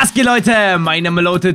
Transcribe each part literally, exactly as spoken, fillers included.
Was geht, Leute? Mein Name lautet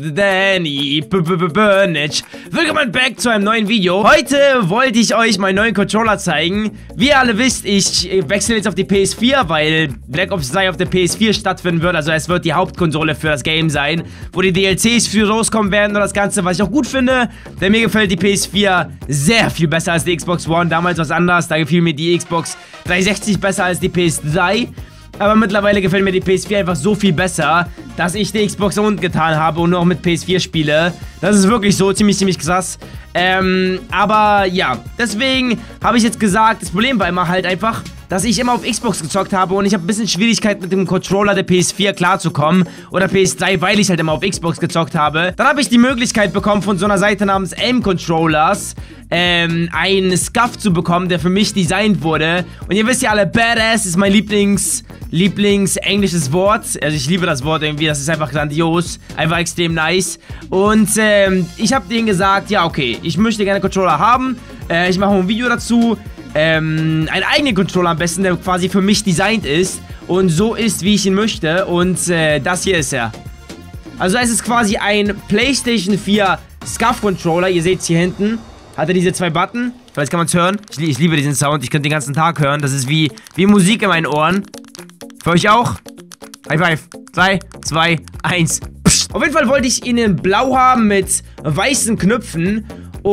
Danny Burnage. Willkommen back zu einem neuen Video. Heute wollte ich euch meinen neuen Controller zeigen. Wie ihr alle wisst, ich wechsle jetzt auf die P S vier, weil Black Ops drei auf der P S vier stattfinden wird. Also es wird die Hauptkonsole für das Game sein, wo die D L Cs für rauskommen werden und das Ganze, was ich auch gut finde. Denn mir gefällt die P S vier sehr viel besser als die Xbox One. Damals was anderes, da gefiel mir die Xbox dreihundertsechzig besser als die P S drei. Aber mittlerweile gefällt mir die P S vier einfach so viel besser, dass ich die Xbox One getan habe und nur noch mit P S vier spiele. Das ist wirklich so ziemlich, ziemlich krass. Ähm, aber ja, deswegen habe ich jetzt gesagt, das Problem war immer halt einfach, dass ich immer auf Xbox gezockt habe und ich habe ein bisschen Schwierigkeit mit dem Controller der P S vier klarzukommen oder P S drei, weil ich halt immer auf Xbox gezockt habe. Dann habe ich die Möglichkeit bekommen von so einer Seite namens Aim Controllers, ähm, einen Scuff zu bekommen, der für mich designt wurde. Und ihr wisst ja alle, Badass ist mein Lieblings, Lieblings englisches Wort. Also ich liebe das Wort irgendwie, das ist einfach grandios, einfach extrem nice. Und ähm, ich habe denen gesagt, ja okay, ich möchte gerne Controller haben, äh, ich mache ein Video dazu. Ähm, einen eigenen Controller am besten, der quasi für mich designt ist und so ist, wie ich ihn möchte. Und äh, das hier ist er. Also es ist quasi ein PlayStation vier Scuff Controller. Ihr seht es hier hinten. Hat er diese zwei Button. Vielleicht kann man es hören. Ich, ich liebe diesen Sound. Ich könnte den ganzen Tag hören. Das ist wie, wie Musik in meinen Ohren. Für euch auch? High five. drei, zwei, eins. Psst. Auf jeden Fall wollte ich ihn in blau haben mit weißen Knöpfen.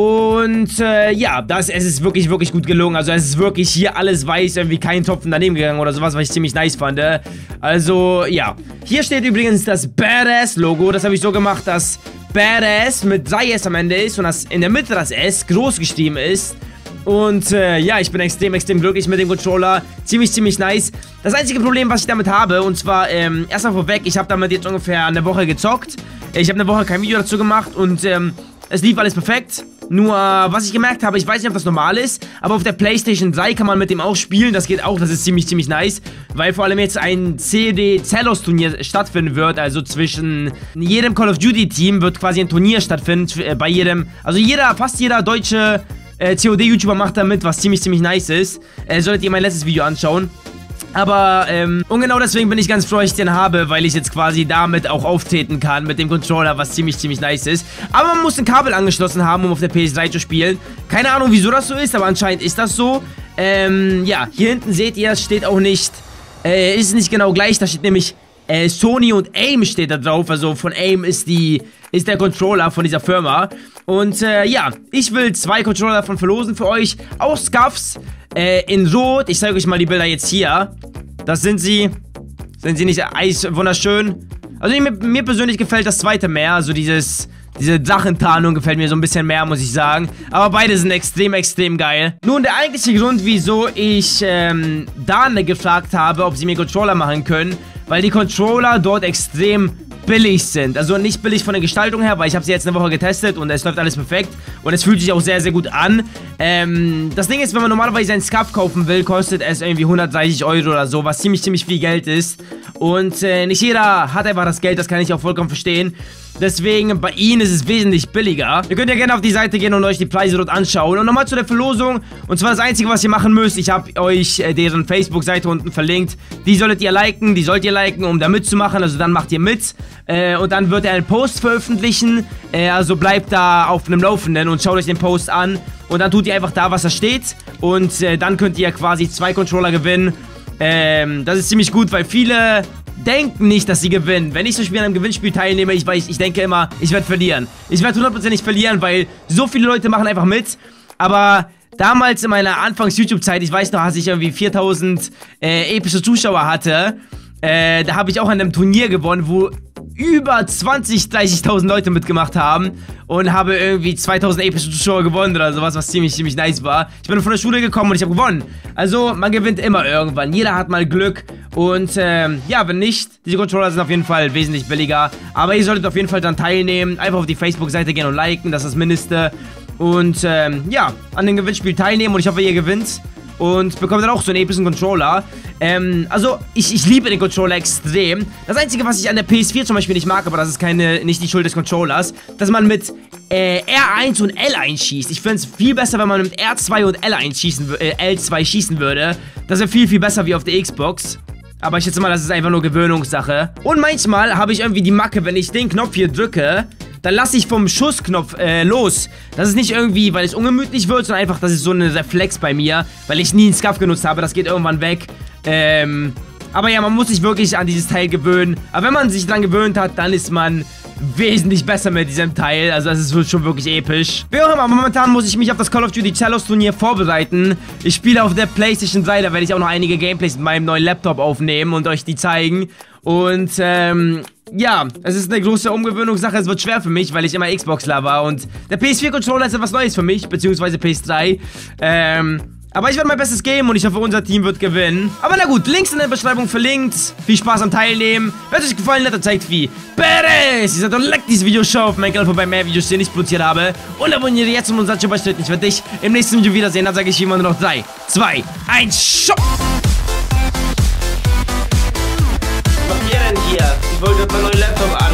Und äh, ja, das, es ist wirklich, wirklich gut gelungen. Also es ist wirklich hier alles weiß, irgendwie kein Tropfen daneben gegangen oder sowas, was ich ziemlich nice fand. Also ja, hier steht übrigens das Badass-Logo. Das habe ich so gemacht, dass Badass mit drei S am Ende ist und das in der Mitte das S groß geschrieben ist. Und äh, ja, ich bin extrem, extrem glücklich mit dem Controller. Ziemlich, ziemlich nice. Das einzige Problem, was ich damit habe, und zwar, ähm, erstmal vorweg, ich habe damit jetzt ungefähr eine Woche gezockt. Ich habe eine Woche kein Video dazu gemacht und ähm, es lief alles perfekt. Nur, was ich gemerkt habe, ich weiß nicht, ob das normal ist, aber auf der PlayStation drei kann man mit dem auch spielen. Das geht auch, das ist ziemlich, ziemlich nice, weil vor allem jetzt ein C D-Zellos-Turnier stattfinden wird. Also zwischen jedem Call of Duty-Team wird quasi ein Turnier stattfinden, äh, bei jedem, also jeder, fast jeder deutsche äh, C O D-YouTuber macht da mit, was ziemlich, ziemlich nice ist. Äh, solltet ihr mein letztes Video anschauen. Aber, ähm, und genau deswegen bin ich ganz froh, dass ich den habe, weil ich jetzt quasi damit auch auftreten kann mit dem Controller, was ziemlich, ziemlich nice ist. Aber man muss ein Kabel angeschlossen haben, um auf der P S drei zu spielen. Keine Ahnung, wieso das so ist, aber anscheinend ist das so. Ähm, ja, hier hinten seht ihr, es steht auch nicht, äh, ist nicht genau gleich, da steht nämlich, äh, Sony und Aim steht da drauf, also von Aim ist die, ist der Controller von dieser Firma. Und, äh, ja, ich will zwei Controller davon verlosen für euch, auch Scuffs. Äh, in Rot, ich zeige euch mal die Bilder jetzt hier. Das sind sie. Sind sie nicht eis wunderschön? Also mir, mir persönlich gefällt das zweite mehr. Also dieses, diese Drachentarnung gefällt mir so ein bisschen mehr, muss ich sagen. Aber beide sind extrem, extrem geil. Nun, der eigentliche Grund, wieso ich ähm, Dane gefragt habe, ob sie mir Controller machen können, weil die Controller dort extrem billig sind. Also nicht billig von der Gestaltung her, weil ich habe sie jetzt eine Woche getestet und es läuft alles perfekt und es fühlt sich auch sehr, sehr gut an. Ähm, das Ding ist, wenn man normalerweise einen Scuff kaufen will, kostet es irgendwie hundertdreißig Euro oder so, was ziemlich, ziemlich viel Geld ist. Und äh, nicht jeder hat einfach das Geld, das kann ich auch vollkommen verstehen. Deswegen, bei ihnen ist es wesentlich billiger. Ihr könnt ja gerne auf die Seite gehen und euch die Preise dort anschauen. Und nochmal zu der Verlosung. Und zwar das Einzige, was ihr machen müsst, ich habe euch äh, deren Facebook-Seite unten verlinkt. Die solltet ihr liken, die sollt ihr liken, um da mitzumachen. Also dann macht ihr mit. Äh, und dann wird er einen Post veröffentlichen. Äh, also bleibt da auf einem Laufenden und schaut euch den Post an. Und dann tut ihr einfach da, was da steht. Und äh, dann könnt ihr quasi zwei Controller gewinnen. Ähm, das ist ziemlich gut, weil viele denken nicht, dass sie gewinnen. Wenn ich zum Beispiel an einem Gewinnspiel teilnehme, ich, ich, ich denke immer, ich werde verlieren. Ich werde hundertprozentig verlieren, weil so viele Leute machen einfach mit. Aber damals in meiner Anfangs-YouTube-Zeit, ich weiß noch, als ich irgendwie viertausend äh, epische Zuschauer hatte, äh, da habe ich auch an einem Turnier gewonnen, wo über zwanzigtausend, dreißigtausend Leute mitgemacht haben und habe irgendwie zweitausend epische Zuschauer gewonnen oder sowas, was ziemlich, ziemlich nice war. Ich bin von der Schule gekommen und ich habe gewonnen. Also, man gewinnt immer irgendwann. Jeder hat mal Glück und, ähm, ja, wenn nicht, diese Controller sind auf jeden Fall wesentlich billiger. Aber ihr solltet auf jeden Fall dann teilnehmen. Einfach auf die Facebook-Seite gehen und liken, das ist das Mindeste. Und, ähm, ja, an dem Gewinnspiel teilnehmen und ich hoffe, ihr gewinnt. Und bekommt dann auch so einen epischen Controller. Ähm, also, ich, ich liebe den Controller extrem. Das Einzige, was ich an der P S vier zum Beispiel nicht mag, aber das ist keine, nicht die Schuld des Controllers, dass man mit äh, R eins und L eins schießt. Ich finde es viel besser, wenn man mit R zwei und L eins schießen, äh, L zwei schießen würde. Das wäre viel, viel besser wie auf der Xbox. Aber ich schätze mal, das ist einfach nur Gewöhnungssache. Und manchmal habe ich irgendwie die Macke, wenn ich den Knopf hier drücke, dann lasse ich vom Schussknopf äh, los. Das ist nicht irgendwie, weil es ungemütlich wird, sondern einfach, das ist so ein Reflex bei mir, weil ich nie einen Scuff genutzt habe. Das geht irgendwann weg. Ähm, aber ja, man muss sich wirklich an dieses Teil gewöhnen. Aber wenn man sich dran gewöhnt hat, dann ist man wesentlich besser mit diesem Teil. Also das ist schon wirklich episch. Wie auch immer, momentan muss ich mich auf das Call of Duty Challenge Turnier vorbereiten. Ich spiele auf der PlayStation drei, da werde ich auch noch einige Gameplays mit meinem neuen Laptop aufnehmen und euch die zeigen. Und, ähm... ja, es ist eine große Umgewöhnungssache, es wird schwer für mich, weil ich immer Xboxler war und der P S vier Controller ist etwas Neues für mich, beziehungsweise P S drei. Ähm, aber ich werde mein Bestes geben und ich hoffe, unser Team wird gewinnen. Aber na gut, Links in der Beschreibung verlinkt. Viel Spaß am Teilnehmen. Wenn es euch gefallen hat, dann zeigt wie Badass. Ihr seid und like dieses Video, schau auf meinen Kanal vorbei, mehr Videos, die ich produziert habe. Und abonniere jetzt, um uns zu überschritten. Ich werde dich im nächsten Video wiedersehen. Dann sage ich wie immer nur noch drei, zwei, eins, schau! Was macht ihr denn hier? Ich wollte meinen neuen Laptop an.